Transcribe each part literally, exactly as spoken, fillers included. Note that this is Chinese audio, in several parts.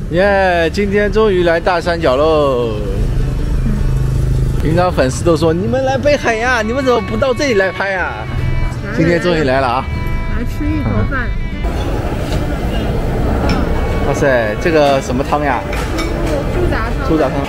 耶！ Yeah, 今天终于来大山脚喽。平常粉丝都说你们来北海呀，你们怎么不到这里来拍啊？今天终于来了啊！ 来吃芋头饭。 哇塞，这个什么汤呀？ 猪杂汤。 猪杂汤。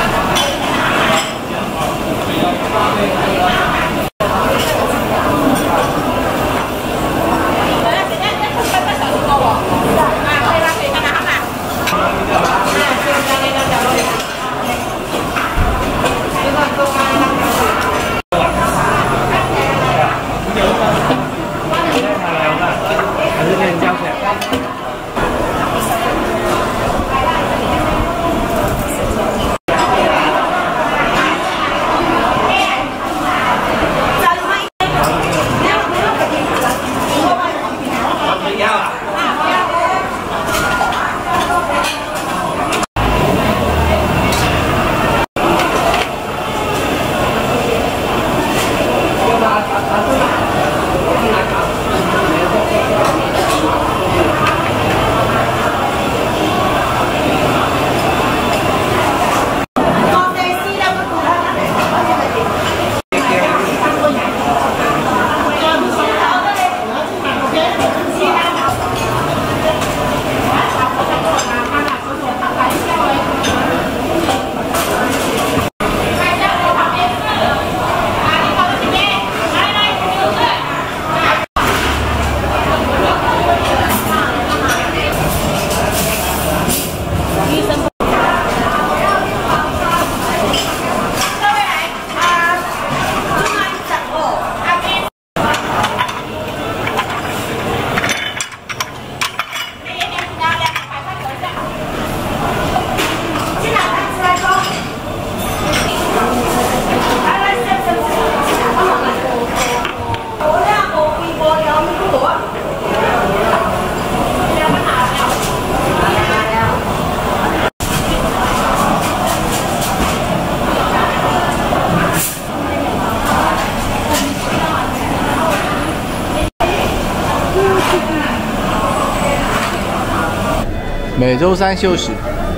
每周三休息，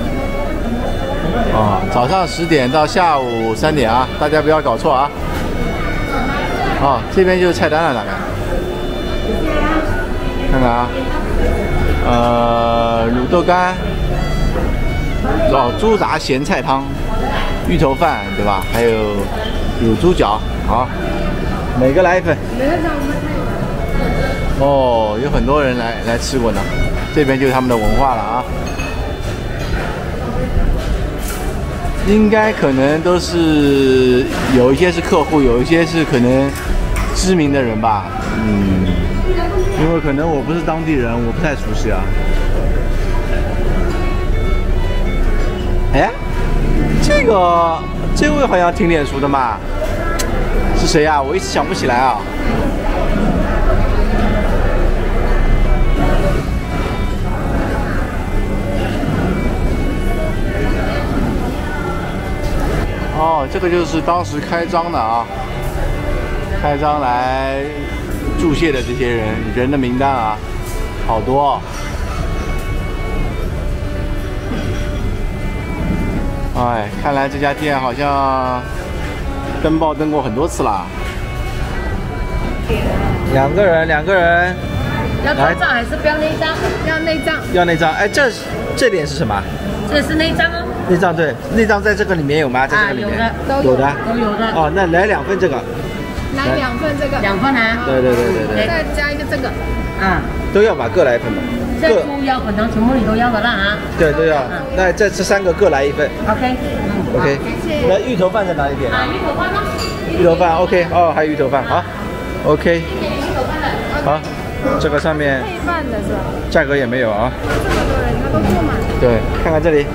哦，早上十点到下午三点啊，大家不要搞错啊。哦，这边就是菜单了，大概。看看啊，呃，卤豆干，哦，猪杂咸菜汤，芋头饭，对吧？还有卤猪脚，好，每个来一份。哦，有很多人来来吃过呢。 这边就是他们的文化了啊，应该可能都是有一些是客户，有一些是可能知名的人吧，嗯，因为可能我不是当地人，我不太熟悉啊。哎，这个这位好像挺脸熟的嘛，是谁呀？我一时想不起来啊。 哦，这个就是当时开张的啊，开张来注谢的这些人人的名单啊，好多、哦。哎，看来这家店好像登报登过很多次了。两个人，两个人。 要头照还是不要内脏？要内脏。 要内脏。哎，这这点是什么？ 这是内脏哦。 内脏对，内脏在这个里面有吗？在这个里面、 啊、有的， 有的， 都有的。 哦，那来两份这个， 来两份这个，两份啊。 对对对对对。 再加一个这个，啊， 都要吧，各来一份吧。 这猪腰粉汤全部你都要的啦啊。对， 都要。嗯、那这这三个各来一份。 OK， 嗯 ，OK。那芋头饭在哪里点？ 啊，芋头饭吗？ 芋头饭 OK， 哦，还有芋头饭，好 ，OK。好，这个上面配饭的是吧？ 价格也没有啊。 这么多人，他都坐满。 对，看看这里。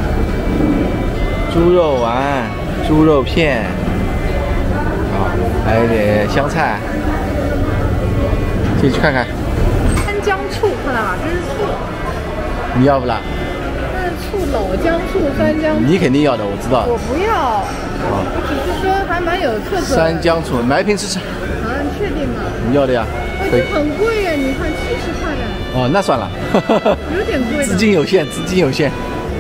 猪肉丸、猪肉片，啊，还有点香菜，进去看看。 三姜醋，看到吗？这是醋。 你要不啦？ 这是醋，老姜醋、三姜醋。 你肯定要的，我知道。 我不要。哦。我只是说还蛮有特色的。 三姜醋，买一瓶吃吃。 啊，你确定吗？ 你要的呀。 可以。很贵耶，你看七十块呢。 哦，那算了。 有点贵。 资金有限，资金有限。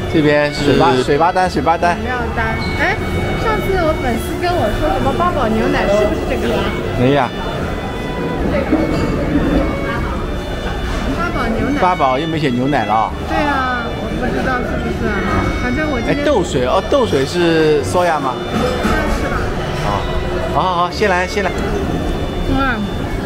这边是水吧水吧单水吧单。 饮料单。哎，上次我粉丝跟我说什么八宝牛奶，是不是这个呀？ 没呀。 八宝牛奶。 八宝又没写牛奶了。 对啊，我不知道是不是，反正我今哎， 天。 豆水哦，豆水是 soya 吗？ 应该是吧。 啊，好好好，先来先来。 嗯。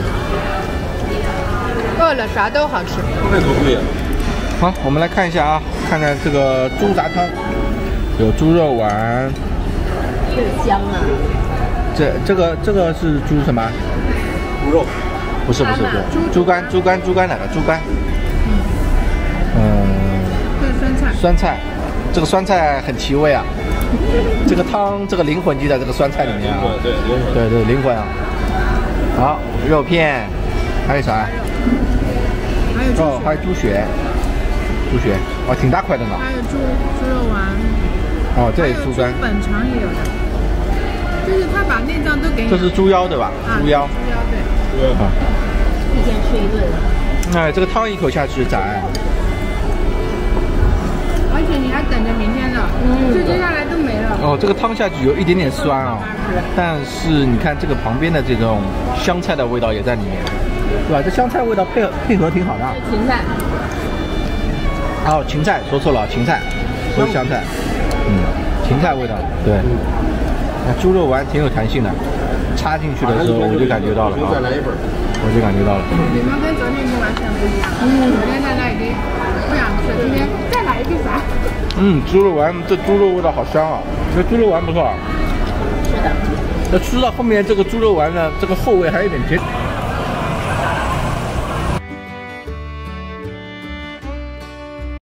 饿了啥都好吃。 那多贵啊！ 好，我们来看一下啊，看看这个猪杂汤，有猪肉丸。 这香啊！ 这这个这个是猪什么？ 猪肉。 不是不是不是，猪肝猪肝猪肝哪个？猪肝。嗯。 这是酸菜。 酸菜，这个酸菜很提味啊。这个汤，这个灵魂就在这个酸菜里面啊。 对灵魂。 对对灵魂啊。好，肉片，还有啥？ 还有猪哦，还有猪血。猪血，哦，挺大块的呢。 还有猪猪肉丸。 哦，这也是猪肝。 本肠也有的。就是他把内脏都给你。 这是猪腰对吧？ 啊、 猪腰。 猪腰对。 猪腰。 啊。 一天吃一顿。 哎，这个汤一口下去咋样？ 而且你还等着明天的，嗯，这接下来都没了。 哦，这个汤下去有一点点酸啊、哦，但是你看这个旁边的这种香菜的味道也在里面，对吧？这香菜味道配合配合挺好的。 芹菜。 哦，芹菜说错了，芹菜不是香菜，嗯，芹菜味道，对。那猪肉丸挺有弹性的，插进去的时候我就感觉到了啊，我就感觉到了。 你们跟昨天已经完全不一样，嗯，昨天大家已经不想吃，今天再来一个啥？ 嗯，猪肉丸这猪肉味道好香啊，这猪肉丸不错。 是的。 那吃到后面这个猪肉丸呢，这个后味还有点甜。